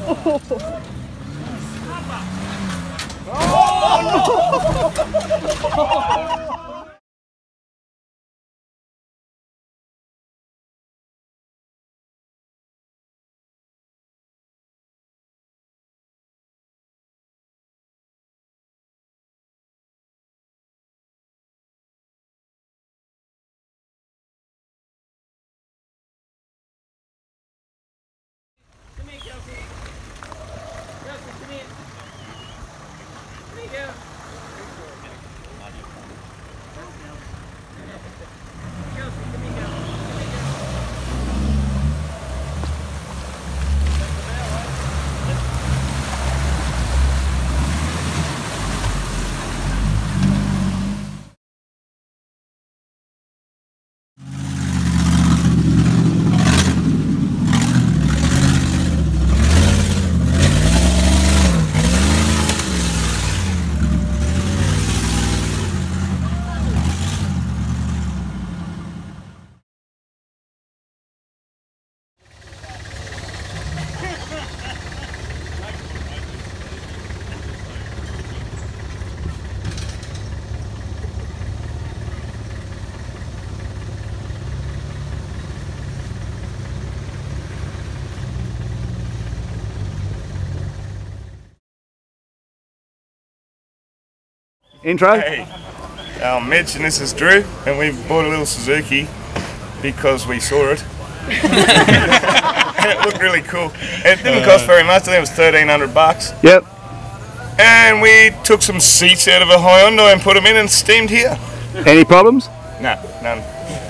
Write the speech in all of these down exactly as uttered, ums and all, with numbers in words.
Intro? Hey, I'm Mitch and this is Drew, and we bought a little Suzuki because we saw it. And it looked really cool. And it didn't cost very much, I think it was thirteen hundred bucks. Yep. And we took some seats out of a Hyundai and put them in and steamed here. Any problems? No, none.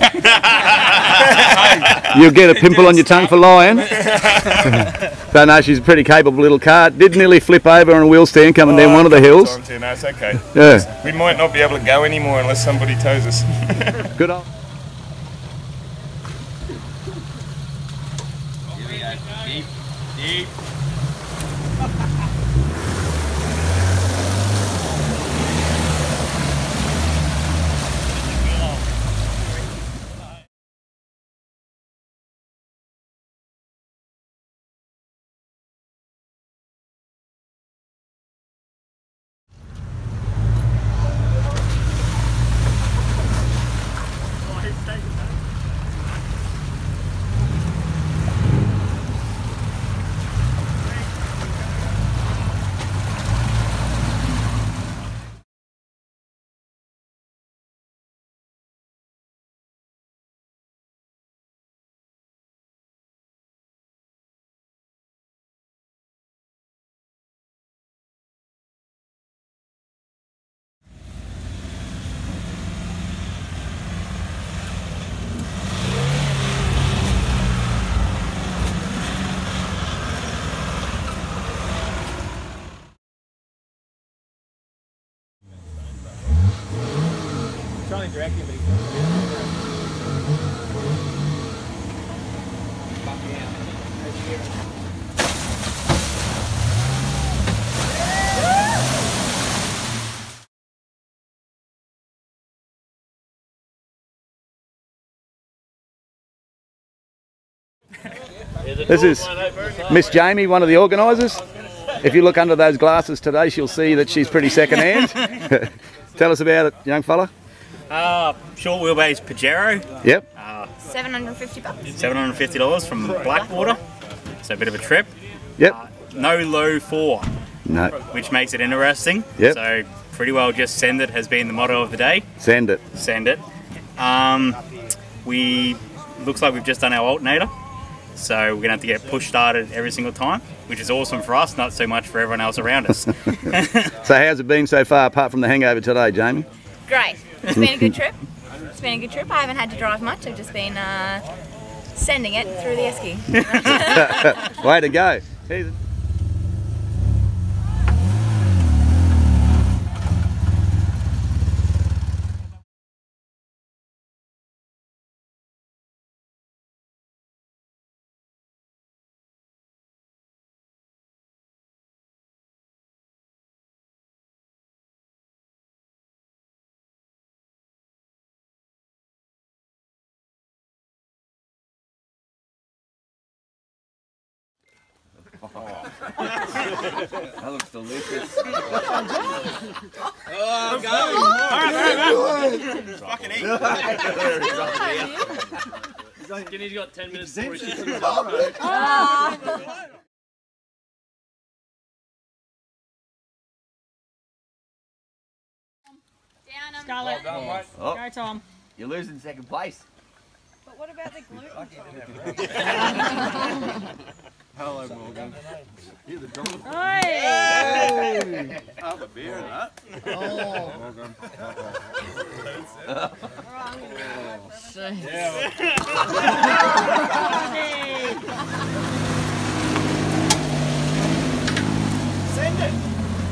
You'll get a pimple on your tongue for lying. But no, she's a pretty capable little car. Did nearly flip over on a wheel stand coming oh, down one of the hills. Too. No, it's okay. Yeah. We might not be able to go anymore unless somebody tows us. Good on. Deep, deep. Trying to direct him, but he's This is Miss Jamie, one of the organisers. If you look under those glasses today, she'll see that she's pretty second-hand. Tell us about it, young fella. Uh, short wheelbase Pajero. Yep. Uh, seven hundred and fifty bucks. seven hundred and fifty dollars from Blackwater. So a bit of a trip. Yep. Uh, no low four. No. Which makes it interesting. Yep. So pretty well just send it has been the motto of the day. Send it. Send it. Um, we looks like we've just done our alternator. So we're gonna have to get push started every single time, which is awesome for us, not so much for everyone else around us. So how's it been so far, apart from the hangover today, Jamie? Great. It's been a good trip. It's been a good trip. I haven't had to drive much. I've just been uh, sending it through the esky. Way to go. Here's Oh. That looks delicious. Oh, go! Alright, alright, fucking eat. Skinny's got ten minutes before he shoots. Scarlett. Oh, Go, Tom. you're losing second place. But what about the gluten, Tom? Hello, Morgan. You're the dog. Hey! Have a beer and that. Oh. Morgan. Send it!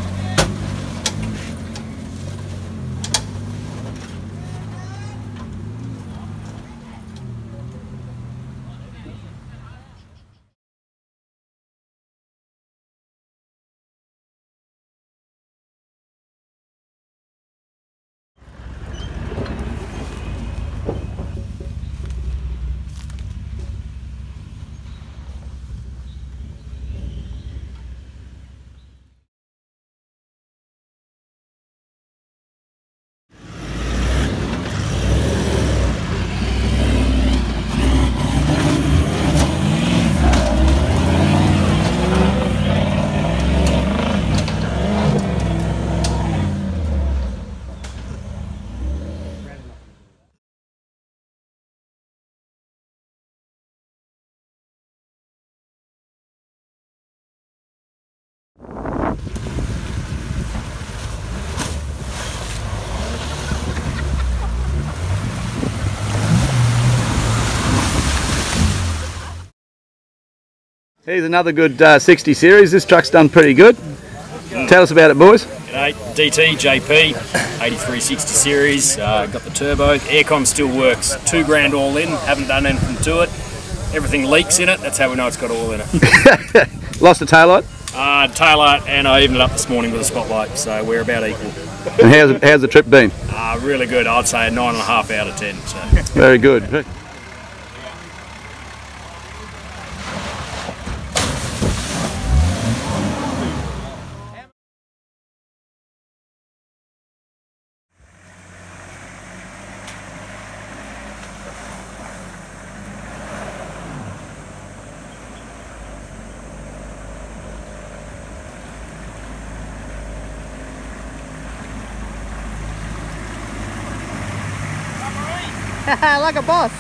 Here's another good uh, sixty series. This truck's done pretty good. Tell us about it, boys. G'day, D T, J P, eighty-three sixty series, uh, got the turbo, aircon still works, two grand all in, haven't done anything to it, everything leaks in it, that's how we know it's got oil in it. Lost the taillight? Uh, taillight, and I evened it up this morning with a spotlight, so we're about equal. And how's, how's the trip been? Uh, really good, I'd say a nine and a half out of ten. So. Very good. Like a boss.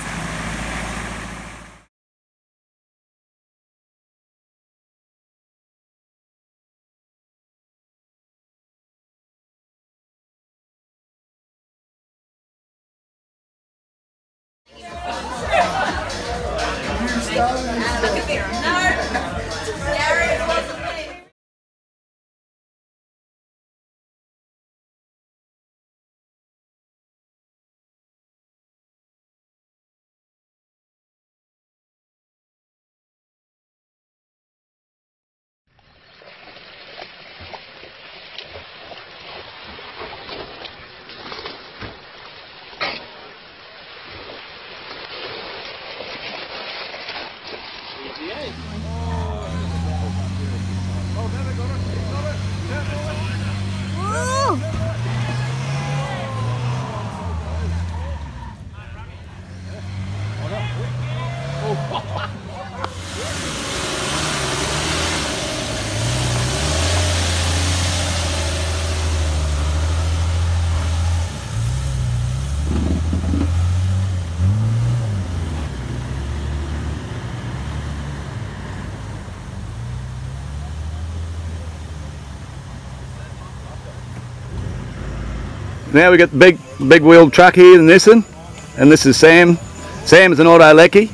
Now we got the big, big wheeled truck here, the Nissan, and this is Sam. Sam is an auto lecky.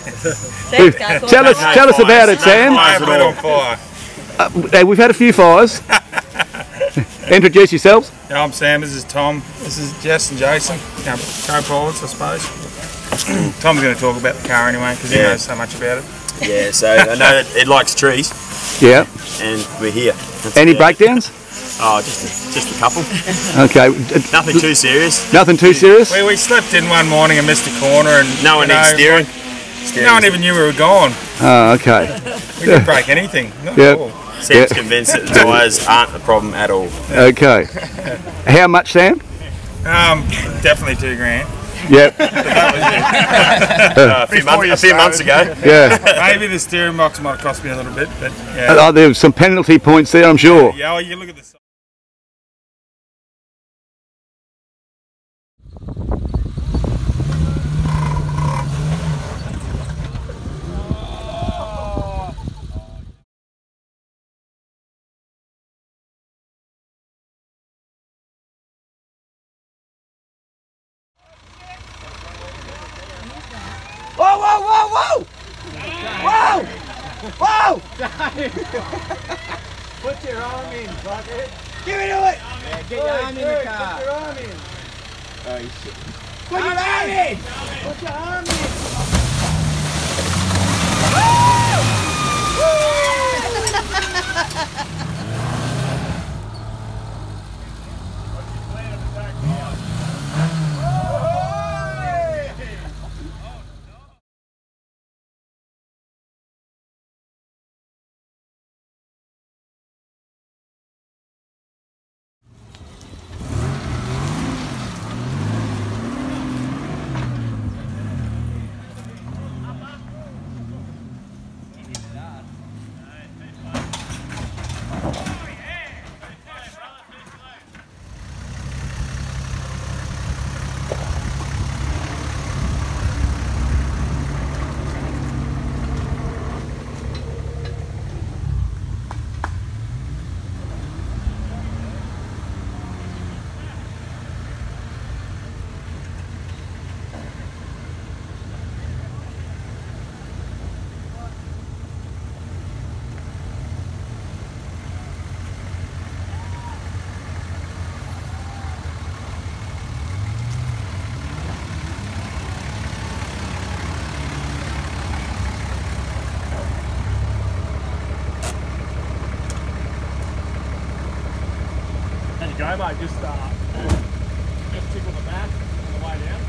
tell us, No tell us fires, about it, no Sam. fires at all. Fire. Uh, hey, we've had a few fires. Introduce yourselves. Yeah, I'm Sam, this is Tom, this is Jess and Jason, you know, co-pilots I suppose. Tom's going to talk about the car anyway because he Yeah. knows so much about it. Yeah, so I know that it likes trees, Yeah. and we're here. That's Any about it. breakdowns? Oh, just a, just a couple. Okay. Nothing too serious. Nothing too serious? We, we slept in one morning and missed a corner and No one you know, needs steering. No one even knew we were gone. Oh, okay. We didn't break anything. Not Yep. at all. Sam's Yeah. convinced that the tyres aren't a problem at all. Okay. How much, Sam? Um, definitely two grand. Yep. Uh, a few, Before months, you a few months ago. Yeah. Maybe the steering box might have cost me a little bit, but yeah. Oh, there was some penalty points there, I'm sure. Yeah, well, you look at the. Whoa, whoa, whoa, whoa! Whoa! Whoa! Put your arm in, bucket. Give me to it! Yeah, get your arm in the car. Put your arm in. Oh, shit. Put your arm in! Put your arm in! There you go, mate. Just, uh, just tickle the back on the way down.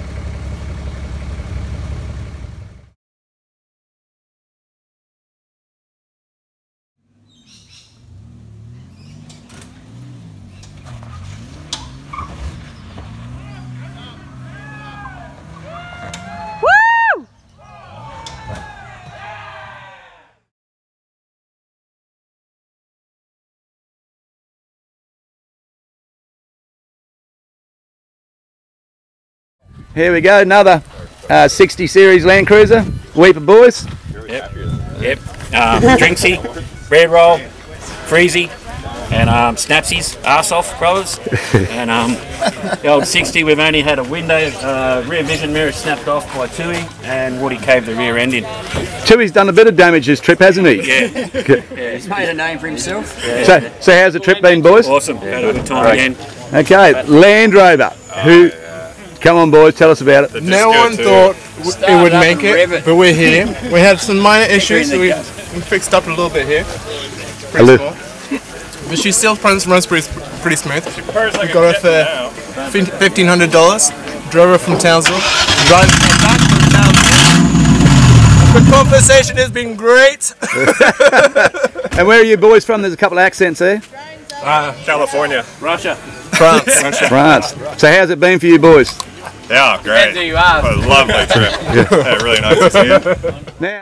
Here we go, another uh, sixty series Land Cruiser. Weipa boys. Yep. Yep. Um, Drinksy, Red Roll, Freezy, and um, Snapsies, Arseoff brothers. And um, the old sixty, we've only had a window, uh, rear vision mirror snapped off by Tui, and Woody caved the rear end in. Tui's done a bit of damage this trip, hasn't he? Yeah. Yeah. He's made a name for himself. Yeah. So, so how's the trip been, boys? Awesome. Had a good time again. Okay, Land Rover. Who? Come on, boys, tell us about it. No one thought w- it would make it, but we're here. We had some minor issues, so we, we fixed up a little bit here. Pretty small. But she still runs, runs pretty, pretty smooth. We got her for fifteen hundred dollars. Drove her from Townsville. Drive her back from Townsville. The conversation has been great. And where are you boys from? There's a couple of accents there. Uh, California. Russia. France. France. So how's it been for you boys? Yeah, great. Do you ask? What a lovely trip. Yeah, really nice to see you. Now,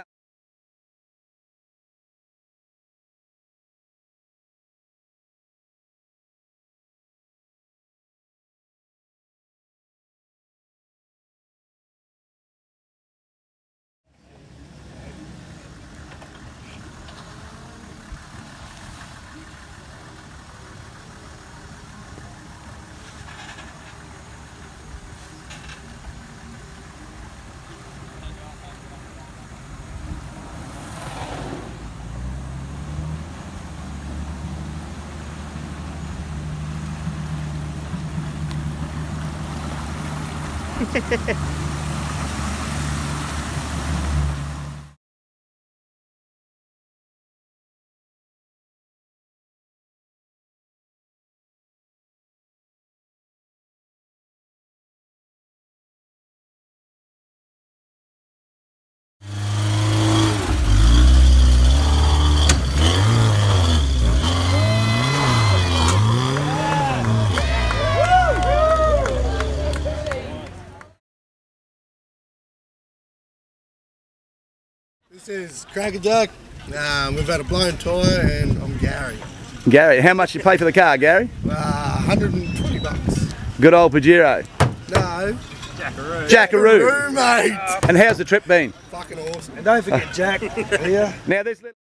This is Crackerjack. Um, we've had a blown tyre and I'm Gary. Gary, how much you pay for the car, Gary? Uh, one hundred and twenty bucks. Good old Pajero. No. Jackaroo. Jackaroo, Jackaroo. mate. And how's the trip been? Fucking awesome. And don't forget Jack here. Now this little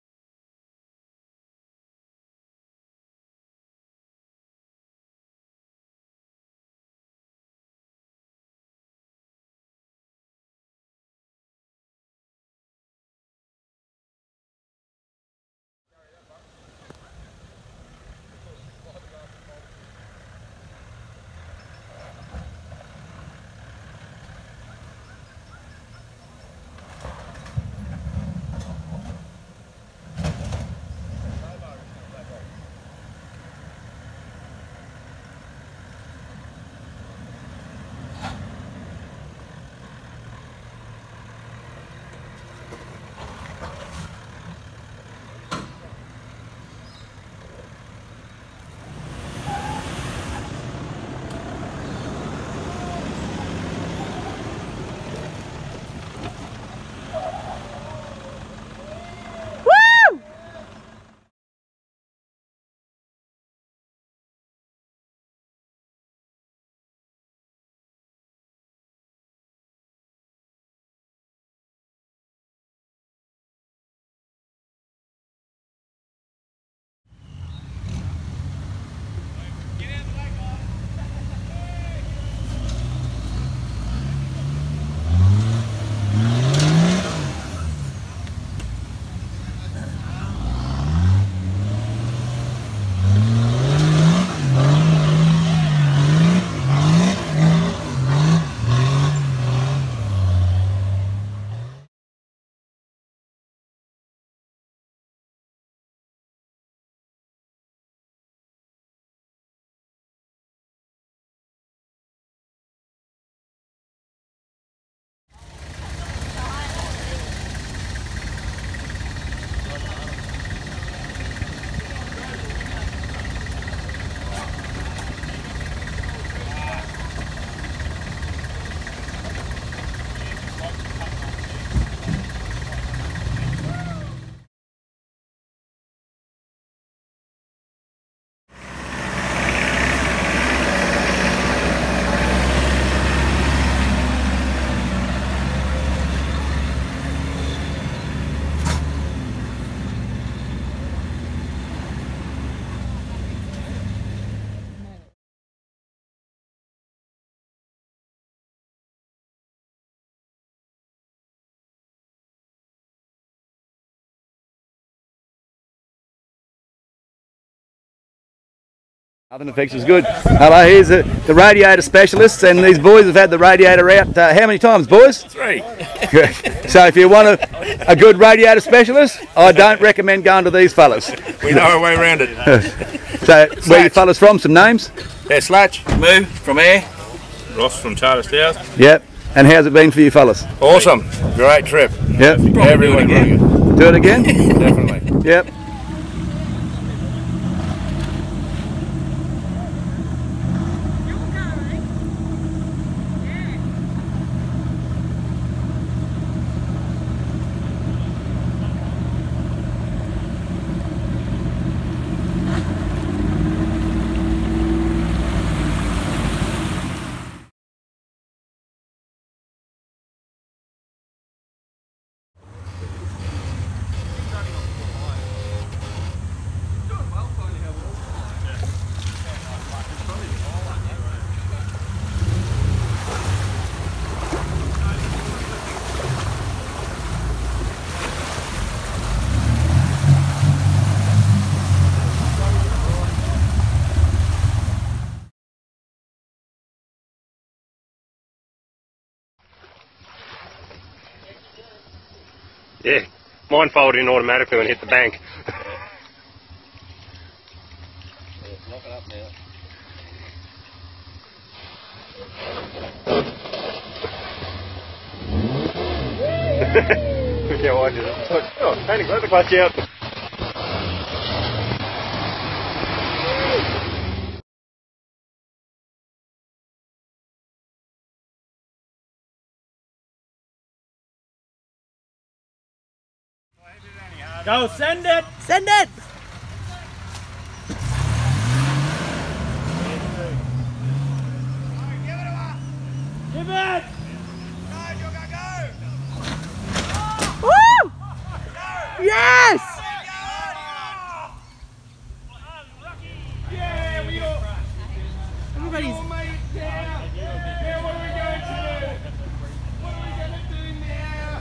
Nothing effects was good. Hello, here's the, the radiator specialists, and these boys have had the radiator out uh, how many times, boys? Three. So if you want a, a good radiator specialist, I don't recommend going to these fellas. We know our way around it. So where you fellas from? Some names? Yeah, Slatch. Moo from Air. Ross from Charter Stowers. Yep. And how's it been for you fellas? Awesome. Great trip. Yep. Everyone doing it. Do it again? Definitely. Yep. Yeah, mine folded in automatically and hit the bank. Knock it up now. Yeah, I did it. Oh, panic, let the clutch out. Go, send it! Send it! Give it! Woo! Yes! Yeah, we all... Everybody's... We all made it down. Yeah, what are we going to do? What are we going to do now?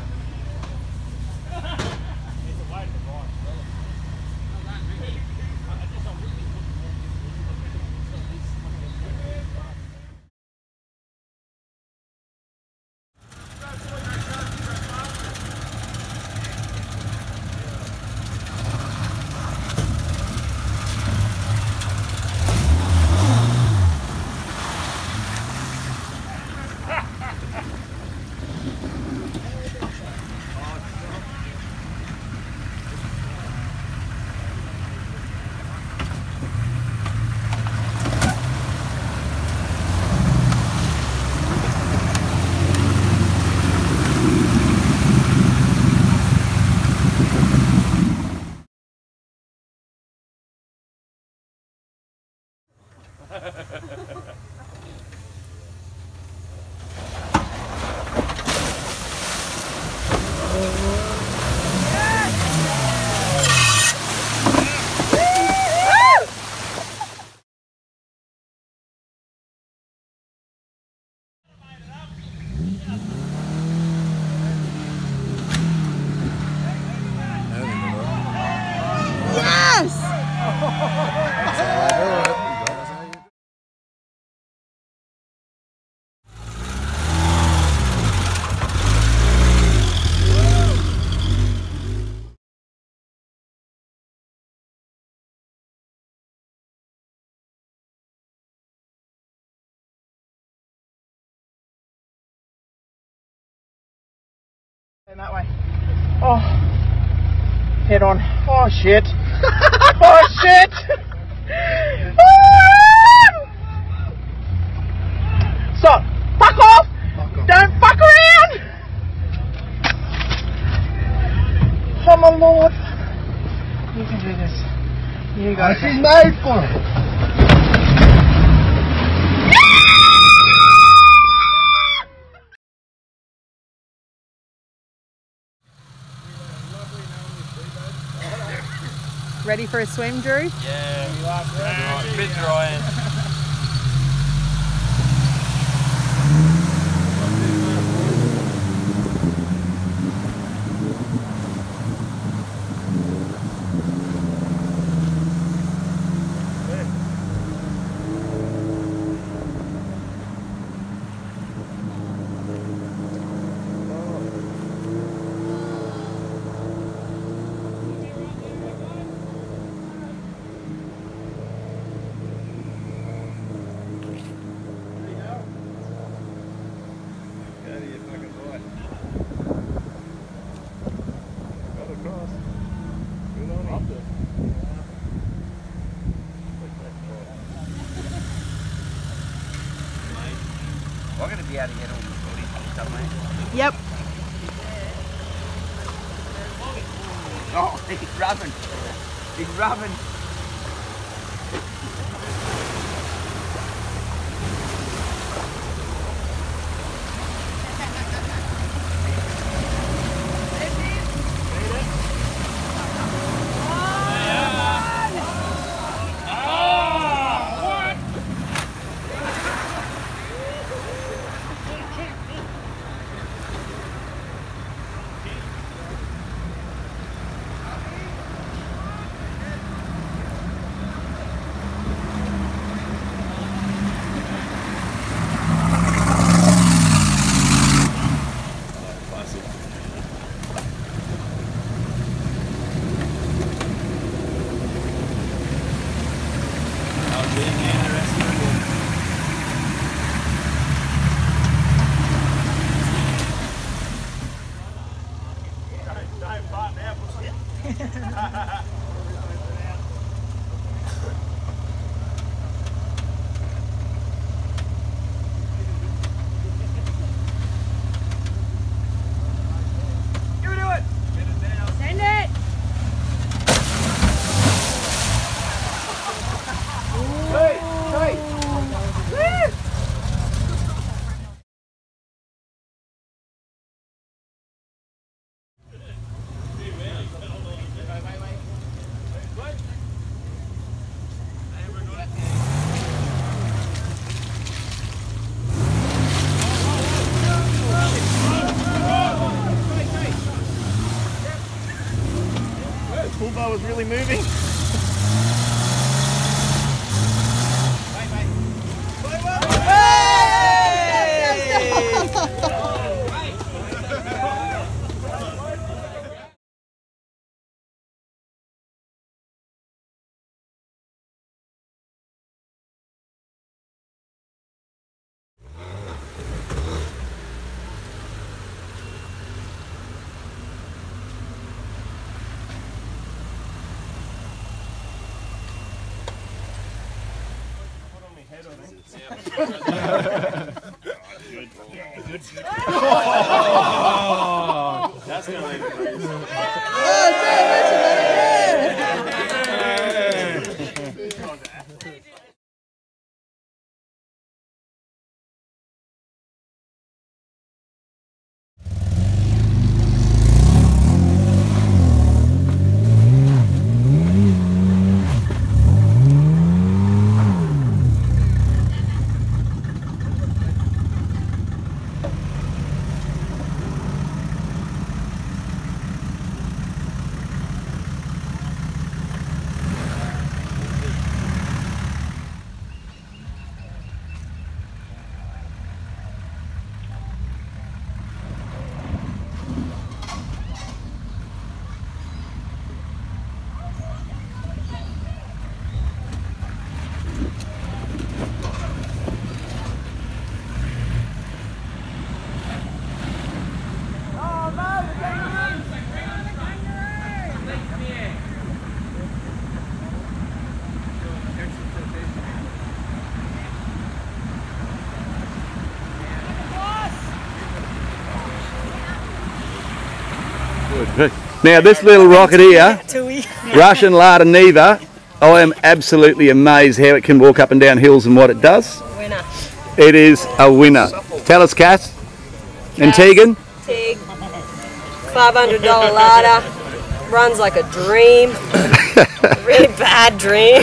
And that way. Oh, head on. Oh shit. Oh shit. Stop. Fuck off. Fuck off. Don't fuck around. Oh my lord. You can do this. You go. She's made for it. Ready for a swim, Drew? Yeah, right, a bit dry. We're going to be able to get all the footage and stuff, mate. Yep. Oh, he's rubbing. He's rubbing. was really moving. Oh, that's gonna leave a bruise. Now this little rocket here, Russian Lada Neva, I am absolutely amazed how it can walk up and down hills and what it does. Winner. It is a winner. Tell us, Cass and Tegan. Tig, five hundred dollar Lada, runs like a dream, a really bad dream,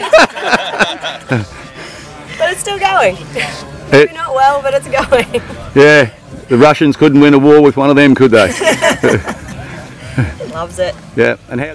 but it's still going. Maybe It, not well, but it's going. yeah, the Russians couldn't win a war with one of them, could they? Loves it. Yeah, and how?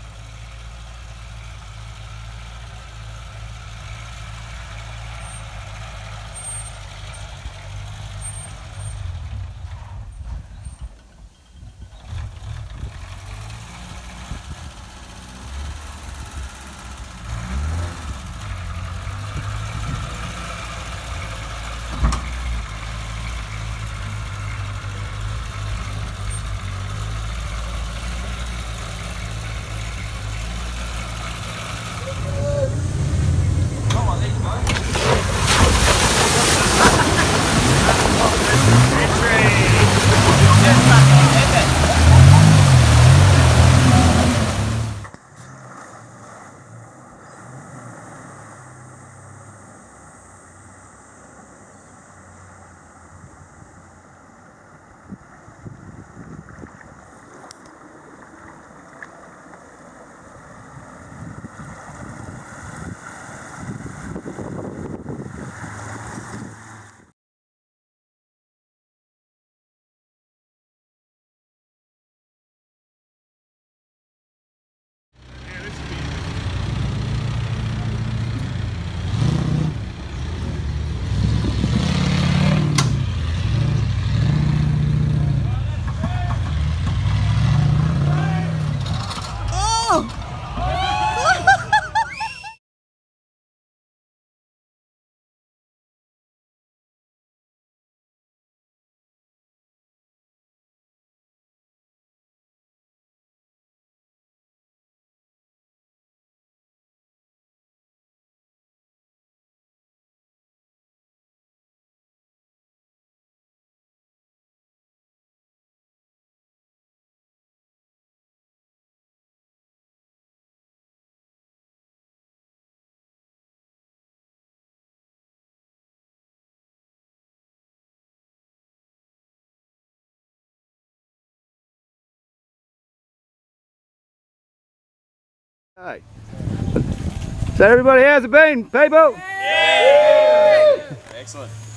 Hey. So everybody, how's it been, people? Yeah. Excellent.